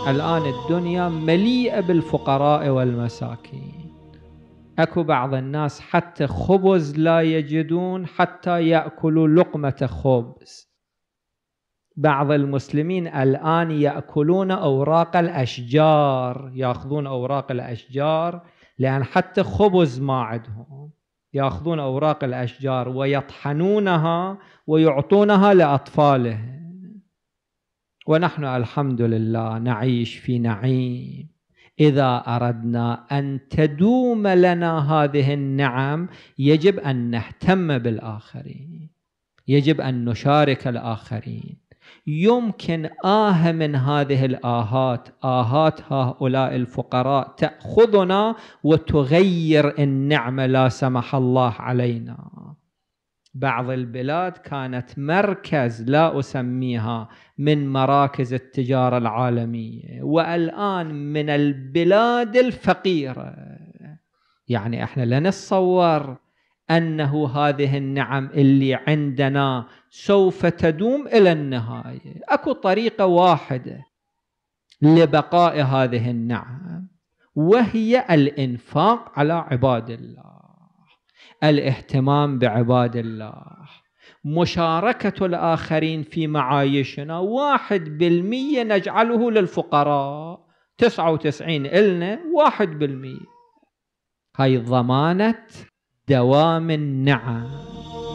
الآن الدنيا مليئة بالفقراء والمساكين، أكو بعض الناس حتى خبز لا يجدون حتى يأكلوا لقمة خبز. بعض المسلمين الآن يأكلون أوراق الأشجار، يأخذون أوراق الأشجار لأن حتى خبز ما عندهم، يأخذون أوراق الأشجار ويطحنونها ويعطونها لأطفالهم. ونحن الحمد لله نعيش في نعيم. إذا أردنا أن تدوم لنا هذه النعم يجب أن نهتم بالآخرين، يجب أن نشارك الآخرين. يمكن من هذه الآهات، آهات هؤلاء الفقراء، تأخذنا وتغير النعمة لا سمح الله علينا. بعض البلاد كانت مركز لا أسميها من مراكز التجارة العالمية، والآن من البلاد الفقيرة. يعني احنا لا نتصور أنه هذه النعم اللي عندنا سوف تدوم إلى النهاية. أكو طريقة واحدة لبقاء هذه النعم، وهي الإنفاق على عباد الله، الاهتمام بعباد الله، مشاركة الآخرين في معايشنا. 1% نجعله للفقراء، 99 إلنا، 1%. هاي ضمانة دوام النعم.